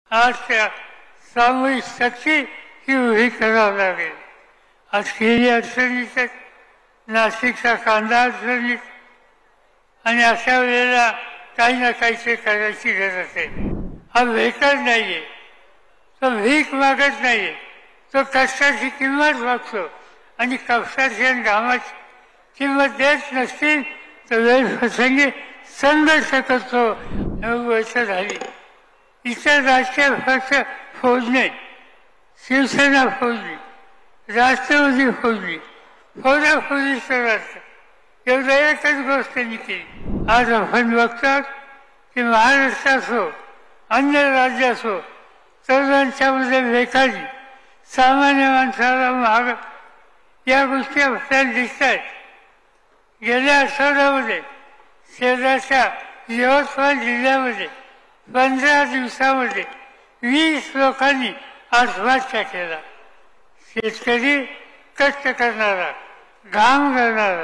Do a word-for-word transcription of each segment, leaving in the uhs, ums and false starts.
आज त्या सामूहिक शक्ती ही उभी करावी लागेल. आज केली अडचणीत, नाशिकचा कांदा अडचणीत, आणि अशा वेळेला काही ना काहीतरी करायची गरज आहे. हा बेकार नाहीये, तो भीक मागत नाहीये, तो कष्टाची किंमत मागतो आणि कष्टाची आणि घामाची किंमत देत नसतील तर वेळप्रसंगी संघर्ष करतो. वर्ष झाली इतर राजकीय पक्ष फोडणे, शिवसेना फोडली, राष्ट्रवादी फोडली, फोडाफोडीचं राष्ट्र एवढ्या एकच गोष्टींनी केली. आज आपण बघतात की महाराष्ट्र असो, अन्य राज्य असो, तरुणांच्यामध्ये बेकारी, सामान्य माणसाला महाग, या गोष्टी आपल्याला दिसत आहेत. गेल्या आठवड्यामध्ये शेजारच्या यवतमाळ जिल्ह्यामध्ये पंधरा दिवसामध्ये वीस लोकांनी आत्महत्या केला. शेतकरी कष्ट करणारा, घाम करणारा,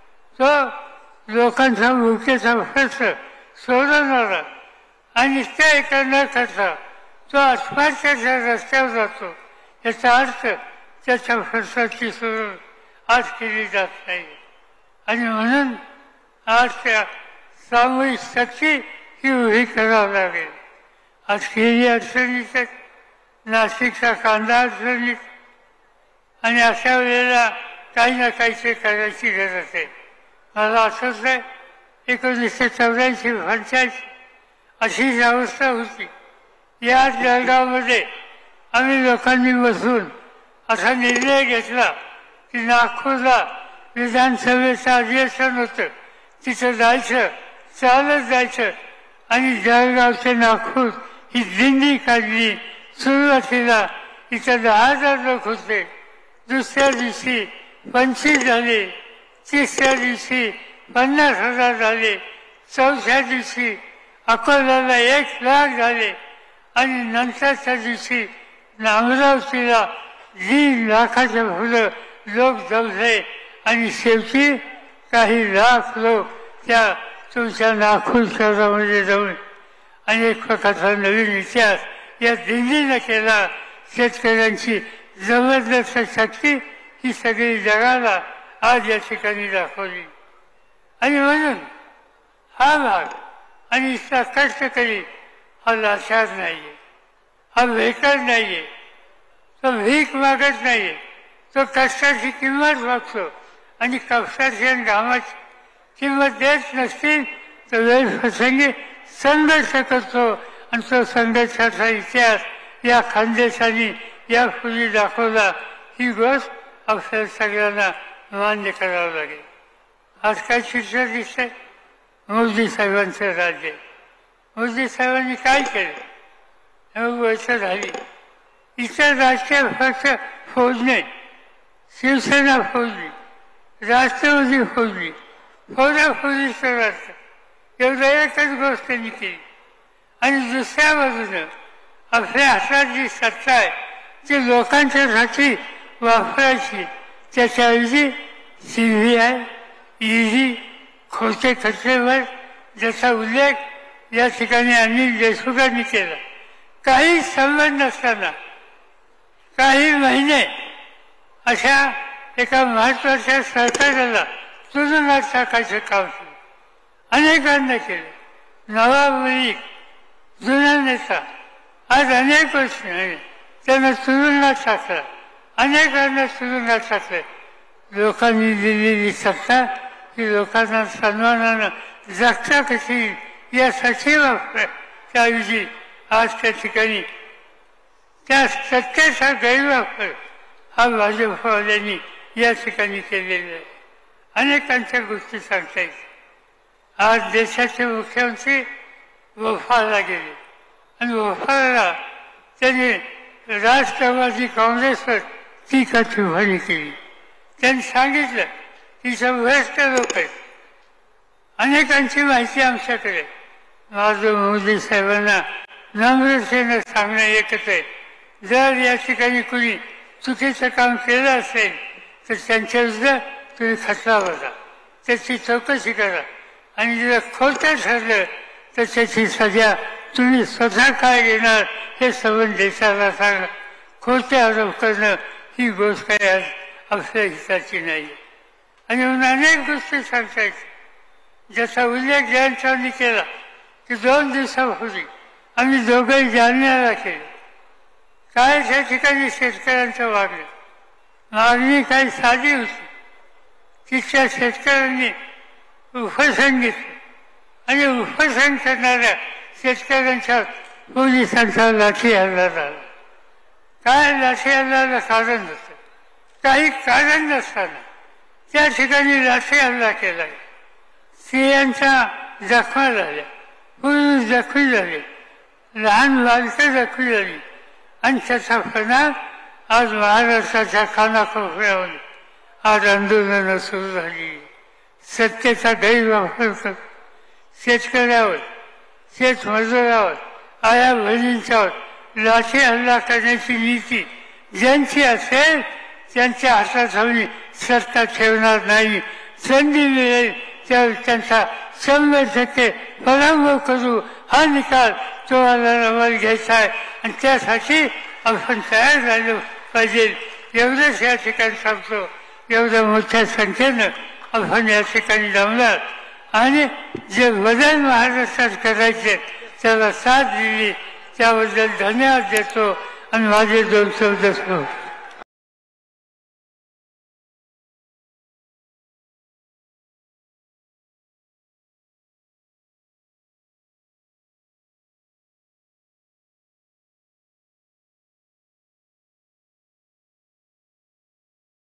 तो लोकांचा भुकेचा प्रश्न सोडवणारा, आणि ते न करता तो आत्महत्याच्या रस्त्यावर जातो. याचा अर्थ त्याच्या प्रश्नाची सोडवणूक आज केली जात नाही. आणि म्हणून आज त्या सामूहिक शक्ती ही उभी करावी लागेल. आज केली अडचणीत, नाशिकचा कांदा अडचणीत, आणि अशा वेळेला काही ना काहीतरी करायची गरज आहे. मला आठवत आहे एकोणीसशे चौऱ्याऐंशी पंच्याऐंशी अशीच अवस्था होती. या जळगावमध्ये आम्ही लोकांनी बसून असा निर्णय घेतला की नागपूरला विधानसभेचं अधिवेशन होतं, तिथं जायचं, चालत जायचं, आणि जळगाव ते नागपूर ही दिंडी काढली. सुरुवातीला इथं दहा हजार लोक होते, दुसऱ्या दिवशी पंचवीस झाले, तिसऱ्या दिवशी पन्नास हजार झाले, चौथ्या दिवशी अकोल्याला एक लाख झाले, आणि नंतरच्या दिवशी अमरावतीला दीड लाखाच्या पुढं लोक जमले, आणि शेवटी काही लाख लोक त्या तुमच्या नागपूर शहरामध्ये जाऊन अनेक प्रकारचा नवीन इतिहास या दिल्लीनं केला. शेतकऱ्यांची जबरदस्त शक्ती ही सगळी जगाला आज या ठिकाणी दाखवली. आणि म्हणून हा भाग आणि इतका कष्टकरी हा लाचार नाहीये, हा बेकार नाहीये, तो भीक मागत नाहीये, तो कष्टाची किंमत मागतो आणि कष्टाची आणि घामाची किंमत देत नसतील तर वेळप्रसंगी संघर्ष करतो. आणि तो संघर्षाचा इतिहास या खानदेशांनी यापूर्वी दाखवला. ही गोष्ट आपल्याला सगळ्यांना मान्य करावं लागेल. आज काय चित्र दिसतंय? मोदी साहेबांचं राज्य. मोदी साहेबांनी काय केलं? वर्ष झाली इतर राजकीय पक्ष फोडणे, शिवसेना फोडली, राष्ट्रवादी फोडली, फोडाफोडीचं राष्ट्र एवढ्या एकच गोष्टींनी केली. आणि दुसऱ्या बाजूनं आपल्या हातात जी सत्ता आहे ती लोकांच्यासाठी वापरायची, त्याच्याऐवजी सी बी आय, ईडी, खोटे खटलेवर ज्याचा उल्लेख या ठिकाणी अनिल देशमुखांनी केला. काही संबंध नसताना काही महिने अशा एका महत्वाच्या सरकाराला तुरुंगात टाकायचं काम केलं. अनेकांना केलं. नवाब मलिक जुना नेता आज अनेक वर्ष त्यांना तुरुंगात टाकला, अनेकांना तुरुंगात टाकलं. लोकांनी दिलेली सत्ता ही लोकांना सन्मानानं जगता कशी यासाठी वापर, त्याऐवजी आज त्या ठिकाणी त्या सत्तेचा गैरवापर हा भाजपवाल्यांनी या ठिकाणी केलेला आहे. अनेकांच्या गोष्टी सांगता येईल. आज देशाचे मुख्यमंत्री भोपाळला गेले आणि भोपाळला त्यांनी राष्ट्रवादी काँग्रेसवर टीका टिप्पणी केली. त्यांनी सांगितलं की सब भ्रष्ट लोक आहेत. अनेकांची माहिती आमच्याकडे. माझं मोदी साहेबांना नम्रतेनं सांगणं एकच आहे, जर या ठिकाणी कुणी चुकीचं काम केलं असेल तर त्यांच्या विरुद्ध तुम्ही खटला बघा, त्याची चौकशी करा, आणि जर खोटं ठरलं तर त्याची सजा तुम्ही स्वतः काय घेणार हे संबंध देशाला सांगा. खोटे आरोप करणं ही गोष्ट काय आज आपल्या हिताची नाही. आणि म्हणून अनेक गोष्टी सांगता येतात. ज्याचा उल्लेख जयंतरावांनी केला की दोन दिवसापूर्वी आम्ही दोघंही जालन्याला केलं. काय त्या ठिकाणी शेतकऱ्यांचं वागलं. मागणी काही साधी होती. तिथल्या शेतकऱ्यांनी उपोषण घेतलं आणि उपोषण करणाऱ्या शेतकऱ्यांच्या पोलिसांचा लाठी हल्ला झाला. काय लाठी हल्ल्याला कारण होतं. काही कारण नसताना त्या ठिकाणी लाठी हल्ला केला. स्त्रियांच्या जखमा झाल्या, पुरुष जखमी झाले, लहान बालकं जखमी झाली आणि त्याचा परिणाम आज महाराष्ट्राच्या कानाकोपऱ्यावर आज आंदोलनं सुरू झाली. सत्तेचा गैरवापर करत शेतकऱ्यावर, शेतमजुरावर, आया बहिणींच्यावर लाठी हल्ला करण्याची नीती ज्यांची असेल त्यांच्या हातात आम्ही सत्ता ठेवणार नाही. संधी मिळेल त्यावेळी त्यांचा शंभर टक्के पराभव करू. हा निकाल तुम्हाला अमल घ्यायचा आहे आणि त्यासाठी आपण तयार झालो पाहिजे. एवढंच या ठिकाणी सांगतो. एवढ्या मोठ्या संख्येनं आपण या ठिकाणी जमणार आणि जे बदल महाराष्ट्रात करायचे त्याला साथ दिली त्याबद्दल धन्यवाद देतो आणि माझे दोन शब्द